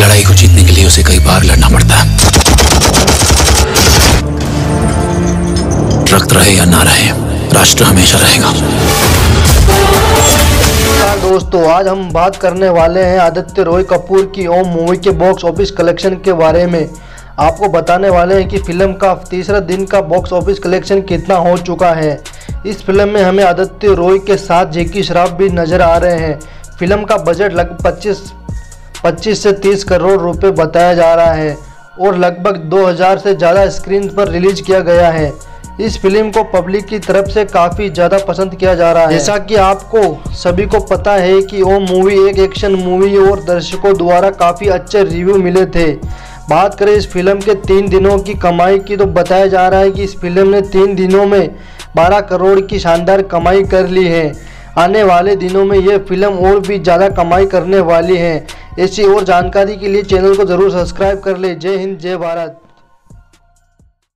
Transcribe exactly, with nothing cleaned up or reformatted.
लड़ाई को जीतने के लिए उसे कई बार लड़ना पड़ता है। रक्त रहे या ना रहे, राष्ट्र हमेशा रहेगा। दोस्तों, आज हम बात करने वाले हैं आदित्य रॉय कपूर की ओम मूवी के बॉक्स ऑफिस कलेक्शन के बारे में। आपको बताने वाले हैं कि फिल्म का तीसरा दिन का बॉक्स ऑफिस कलेक्शन कितना हो चुका है। इस फिल्म में हमें आदित्य रॉय के साथ जैकी श्रॉफ भी नज़र आ रहे हैं। फिल्म का बजट लगभग पच्चीस पच्चीस से तीस करोड़ रुपए बताया जा रहा है और लगभग दो हज़ार से ज़्यादा स्क्रीन पर रिलीज किया गया है। इस फिल्म को पब्लिक की तरफ से काफ़ी ज़्यादा पसंद किया जा रहा है। जैसा कि आपको सभी को पता है कि ओम मूवी एक एक्शन मूवी और दर्शकों द्वारा काफ़ी अच्छे रिव्यू मिले थे। बात करें इस फिल्म के तीन दिनों की कमाई की तो बताया जा रहा है कि इस फिल्म ने तीन दिनों में बारह करोड़ की शानदार कमाई कर ली है। आने वाले दिनों में यह फिल्म और भी ज़्यादा कमाई करने वाली है। ऐसी और जानकारी के लिए चैनल को ज़रूर सब्सक्राइब कर ले। जय हिंद, जय भारत।